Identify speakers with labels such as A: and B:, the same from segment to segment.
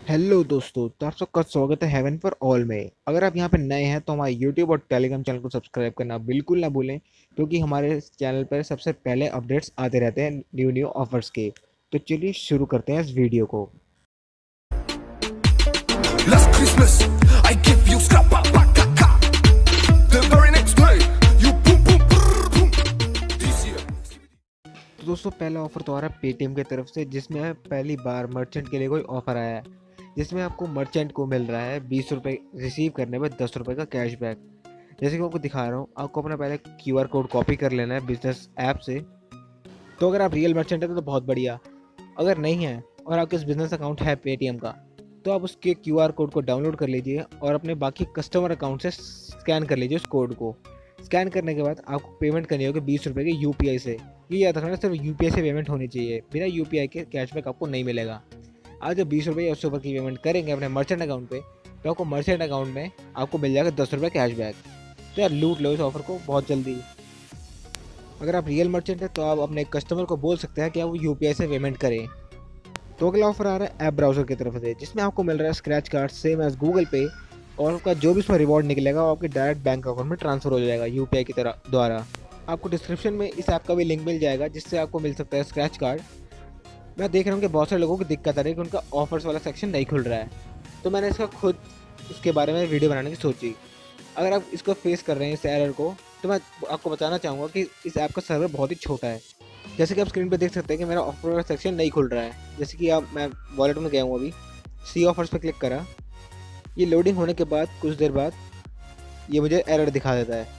A: Hello दोस्तों, तो आप सबका स्वागत है हेवन फॉर ऑल में। अगर आप यहाँ पे नए हैं तो हमारे यूट्यूब और टेलीग्राम चैनल को सब्सक्राइब करना बिल्कुल ना भूलें, क्योंकि हमारे चैनल पर सबसे पहले अपडेट्स आते रहते हैं न्यू न्यू ऑफर्स के। तो चलिए शुरू करते हैं इस वीडियो को।
B: Last Christmas, I give you scrappa ka. The very next day, you boom boom brrr, boom. This year.
A: तो दोस्तों, पहला ऑफर तो आ रहा है पेटीएम की तरफ से, जिसमें पहली बार मर्चेंट के लिए कोई ऑफर आया है, जिसमें आपको मर्चेंट को मिल रहा है 20 रुपये रिसीव करने पर 10 रुपये का कैशबैक। जैसे कि आपको दिखा रहा हूँ, आपको अपना पहले क्यूआर कोड कॉपी कर लेना है बिजनेस ऐप से। तो अगर आप रियल मर्चेंट है तो बहुत बढ़िया। अगर नहीं है और आपके बिजनेस अकाउंट है पेटीएम का, तो आप उसके क्यूआर कोड को डाउनलोड कर लीजिए और अपने बाकी कस्टमर अकाउंट से स्कैन कर लीजिए उस कोड को। स्कैन करने के बाद आपको पेमेंट करनी होगी 20 रुपये के यूपीआई से। ये याद रखना, सिर्फ यूपीआई से पेमेंट होनी चाहिए, बिना यूपीआई के कैशबैक आपको नहीं मिलेगा। आप जब 20 रुपये या उससे ऊपर की पेमेंट करेंगे अपने मर्चेंट अकाउंट पे, तो आपको मर्चेंट अकाउंट में आपको मिल जाएगा 10 रुपये कैशबैक। तो यार लूट लो इस ऑफर को बहुत जल्दी। अगर आप रियल मर्चेंट हैं तो आप अपने कस्टमर को बोल सकते हैं कि आप यूपीआई से पेमेंट करें। तो अगला ऑफर आ रहा है ऐप ब्राउज़र की तरफ से, जिसमें आपको मिल रहा है scratch card same as Google Pay, और आपका जो भी उसमें रिवॉर्ड निकलेगा वो आपके डायरेक्ट बैंक अकाउंट में ट्रांसफर हो जाएगा यूपीआई की तरह द्वारा। आपको डिस्क्रिप्शन में इस ऐप का भी लिंक मिल जाएगा, जिससे आपको मिल सकता है स्क्रैच कार्ड। मैं देख रहा हूँ कि बहुत सारे लोगों को दिक्कत आ रही है कि उनका ऑफर्स वाला सेक्शन नहीं खुल रहा है, तो मैंने इसका खुद इसके बारे में वीडियो बनाने की सोची। अगर आप इसको फेस कर रहे हैं इस एरर को, तो मैं आपको बताना चाहूँगा कि इस ऐप का सर्वर बहुत ही छोटा है। जैसे कि आप स्क्रीन पे देख सकते हैं कि मेरा ऑफर वाला सेक्शन नहीं खुल रहा है। जैसे कि आप मैं वॉलेट में गया हूँ, अभी सी ऑफर्स पे क्लिक करा, ये लोडिंग होने के बाद कुछ देर बाद ये मुझे एरर दिखा देता है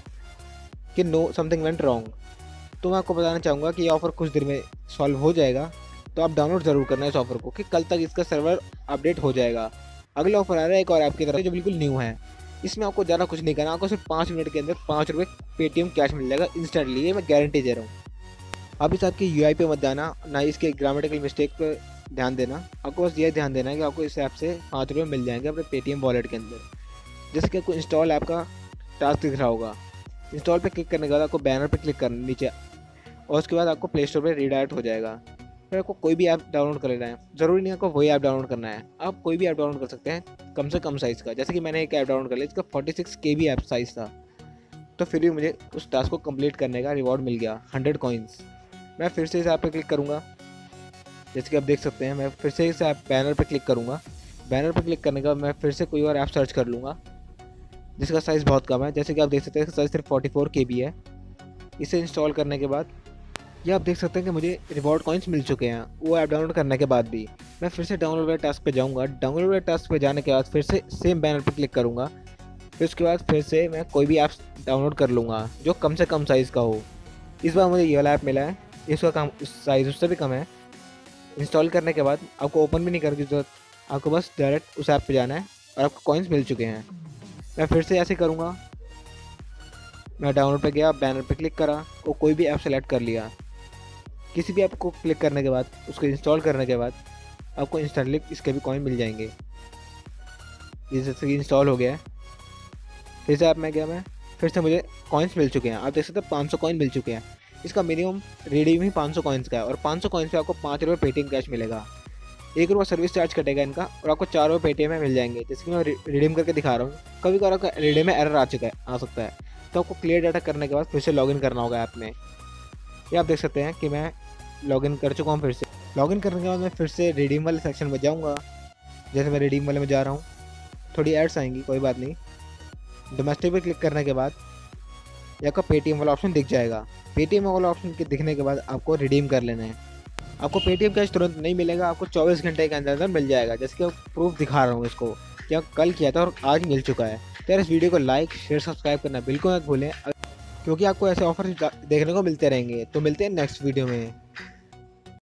A: कि नो समथिंग वेंट रॉन्ग। तो मैं आपको बताना चाहूँगा कि ये ऑफ़र कुछ देर में सॉल्व हो जाएगा, तो आप डाउनलोड ज़रूर करना है इस ऑफ़र को, कि कल तक इसका सर्वर अपडेट हो जाएगा। अगला ऑफर आ रहा है एक और ऐप की तरफ से, जो बिल्कुल न्यू है। इसमें आपको ज़्यादा कुछ नहीं करना, आपको सिर्फ 5 मिनट के अंदर 5 रुपये पेटीएम कैश मिल जाएगा इंस्टेंटली। ये मैं गारंटी दे रहा हूँ। आप इस ऐप की यूआई पे मत जाना, ना इसके ग्रामेटिकल मिस्टेक पर ध्यान देना। आपको बस ये ध्यान देना है कि आपको इस ऐप से 5 रुपये मिल जाएंगे अपने पेटीएम वॉलेट के अंदर। जैसे कि आपको इंस्टॉल ऐप का टास्क दिख रहा होगा, इंस्टॉल पे क्लिक करने के बाद आपको बैनर पे क्लिक करना नीचे, और उसके बाद आपको प्ले स्टोर पर रीडायरेक्ट हो जाएगा। फिर आपको कोई भी ऐप डाउनलोड कर लेना है, ज़रूरी नहीं आपको वही ऐप डाउनलोड करना है, आप कोई भी ऐप डाउनलोड कर सकते हैं कम से कम साइज़ का। जैसे कि मैंने एक ऐप डाउनलोड कर लिया, इसका 46 KB ऐप साइज़ था, तो फिर भी मुझे उस टास्क को कंप्लीट करने का रिवॉर्ड मिल गया 100 कॉइन्स। मैं फिर से इस ऐप पर क्लिक करूँगा, जैसे कि आप देख सकते हैं। मैं फिर से इस ऐप बैनर पर क्लिक करूँगा। बैनर पर क्लिक करने के बाद मैं फिर से कोई और ऐप सर्च कर लूँगा जिसका साइज़ बहुत कम है। जैसे कि आप देख सकते हैं इसका साइज़ सिर्फ 44 KB है। इसे इंस्टॉल करने के बाद ये आप देख सकते हैं कि मुझे रिवॉर्ड कॉइन्स मिल चुके हैं, वो ऐप डाउनलोड करने के बाद भी। मैं फिर से डाउनलोड वाले टास्क पे जाऊँगा। डाउनलोड वाले टास्क पे जाने के बाद फिर से सेम बैनर पे क्लिक करूँगा। फिर उसके बाद फिर से मैं कोई भी ऐप डाउनलोड कर लूँगा जो कम से कम साइज़ का हो। इस बार मुझे ये वाला ऐप मिला है, इसका काम साइज़ उससे भी कम है। इंस्टॉल करने के बाद आपको ओपन भी नहीं करने की ज़रूरत, आपको बस डायरेक्ट उस ऐप पे जाना है और आपको कॉइन्स मिल चुके हैं। मैं फिर से ऐसे करूँगा। मैं डाउनलोड पे गया, बैनर पे क्लिक करा और कोई भी ऐप सेलेक्ट कर लिया। किसी भी ऐप को क्लिक करने के बाद, उसको इंस्टॉल करने के बाद आपको इंस्टेंटली इसके भी कॉइन मिल जाएंगे। ये जैसे कि इंस्टॉल हो गया है, फिर से ऐप में गया मैं, फिर से मुझे कॉइन्स मिल चुके हैं। आप देख सकते हैं 500 कॉइन मिल चुके हैं। इसका मिनिमम रिडीम ही 500 कॉइन्स का है, और 500 कॉइन्स पे आपको 5 रुपये पेटीएम कैश मिलेगा। 1 रुपया सर्विस चार्ज कटेगा इनका, और आपको 4 रुपये पेटीएम में मिल जाएंगे। जैसे कि मैं रिडीम करके दिखा रहा हूँ। कभी कभार आपका रिडीम में एरर आ सकता है, तो आपको क्लियर डाटा करने के बाद फिर से लॉगिन करना होगा ऐप में। ये आप देख सकते हैं कि मैं लॉगिन कर चुका हूँ। फिर से लॉगिन करने के बाद मैं फिर से रिडीम वाले सेक्शन में जाऊँगा। जैसे मैं रिडीम वाले में जा रहा हूँ, थोड़ी एड्स आएंगी, कोई बात नहीं। डोमेस्टिक पे क्लिक करने के बाद ये आपका पेटीएम वाला ऑप्शन दिख जाएगा। पेटीएम वाला ऑप्शन के दिखने के बाद आपको रिडीम कर लेना है। आपको पेटीएम कैश तुरंत नहीं मिलेगा, आपको 24 घंटे के अंदर मिल जाएगा। जैसे कि प्रूफ दिखा रहा हूँ इसको, क्या कल किया था और आज मिल चुका है। तो यार इस वीडियो को लाइक शेयर सब्सक्राइब करना बिल्कुल मत भूलें, क्योंकि आपको ऐसे ऑफर देखने को मिलते रहेंगे। तो मिलते हैं नेक्स्ट वीडियो में।